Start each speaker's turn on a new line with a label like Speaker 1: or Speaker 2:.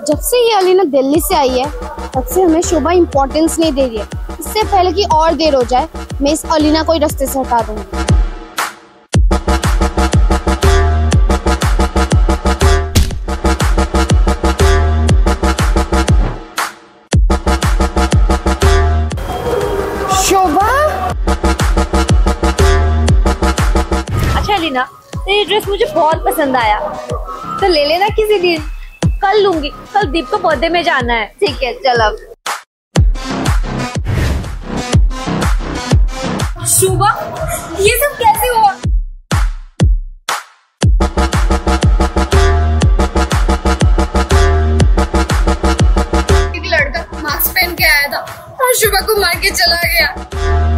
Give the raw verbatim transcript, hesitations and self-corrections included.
Speaker 1: जब से ये अलीना दिल्ली से आई है तब से हमें शोभा इम्पोर्टेंस नहीं दे रही है। इससे पहले कि और देर हो जाए मैं इस अलीना को ही रास्ते से हटा दूंगी। शोभा,
Speaker 2: अच्छा अलीना, तेरी ड्रेस मुझे बहुत पसंद आया, तो ले लेना किसी दिन। कल लूंगी, कल दीप को बर्थडे में जाना है।
Speaker 1: ठीक है चल। अब
Speaker 2: शोभा, ये सब कैसे हुआ?
Speaker 1: एक लड़का मास्क पहन के आया था और शोभा को मार के चला गया।